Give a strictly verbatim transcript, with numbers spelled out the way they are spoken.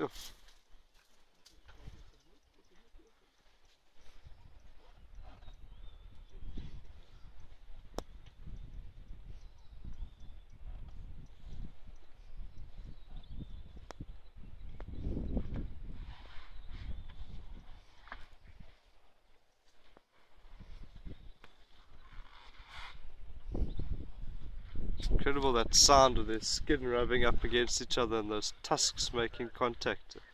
Yeah. It's incredible, that sound of their skin rubbing up against each other and those tusks making contact.